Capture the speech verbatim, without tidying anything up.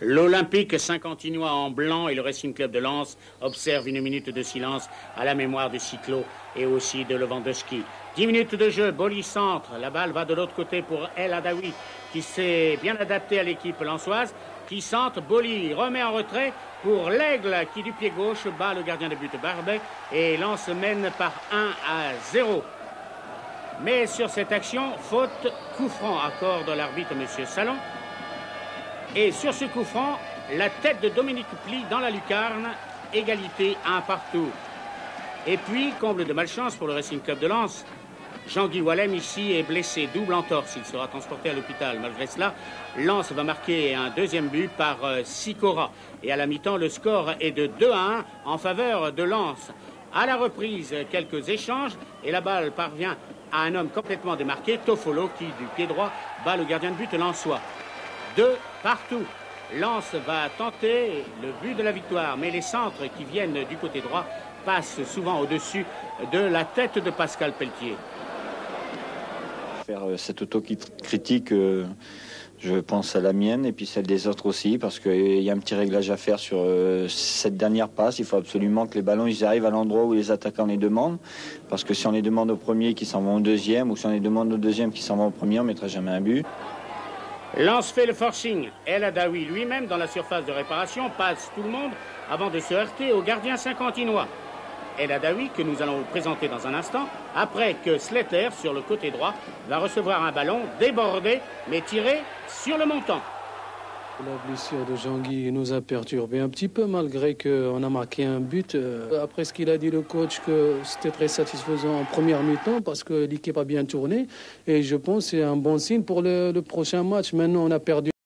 L'Olympique Saint-Quentinois en blanc et le Racing Club de Lens observent une minute de silence à la mémoire de Cyclo et aussi de Lewandowski. Dix minutes de jeu, Boli centre, la balle va de l'autre côté pour El Adaoui qui s'est bien adapté à l'équipe lensoise, qui centre, Boli remet en retrait pour l'Aigle qui du pied gauche bat le gardien de but Barbet et Lens mène par un à zéro. Mais sur cette action, faute, coup franc, accorde l'arbitre M. Salon. Et sur ce coup franc, la tête de Dominique Pli dans la lucarne, égalité un partout. Et puis, comble de malchance pour le Racing Club de Lens, Jean-Guy Wallem ici est blessé, double entorse, il sera transporté à l'hôpital. Malgré cela, Lens va marquer un deuxième but par euh, Sikora. Et à la mi-temps, le score est de deux à un en faveur de Lens. À la reprise, quelques échanges et la balle parvient à un homme complètement démarqué, Toffolo, qui du pied droit bat le gardien de but lensois. Deux partout. Lens va tenter le but de la victoire, mais les centres qui viennent du côté droit passent souvent au-dessus de la tête de Pascal Pelletier. Faire cette autocritique, euh, je pense à la mienne et puis celle des autres aussi, parce qu'il y a un petit réglage à faire sur euh, cette dernière passe. Il faut absolument que les ballons ils arrivent à l'endroit où les attaquants les demandent, parce que si on les demande au premier qui s'en vont au deuxième, ou si on les demande au deuxième qui s'en vont au premier, on ne mettra jamais un but. Lens fait le forcing. El Adaoui lui-même dans la surface de réparation passe tout le monde avant de se heurter au gardien saint-quentinois. El Adaoui que nous allons vous présenter dans un instant, après que Slater sur le côté droit va recevoir un ballon débordé mais tiré sur le montant. La blessure de Jean-Guy nous a perturbé un petit peu malgré qu'on a marqué un but. Après ce qu'il a dit le coach, que c'était très satisfaisant en première mi-temps parce que l'équipe a bien tourné. Et je pense que c'est un bon signe pour le, le prochain match. Maintenant, on a perdu.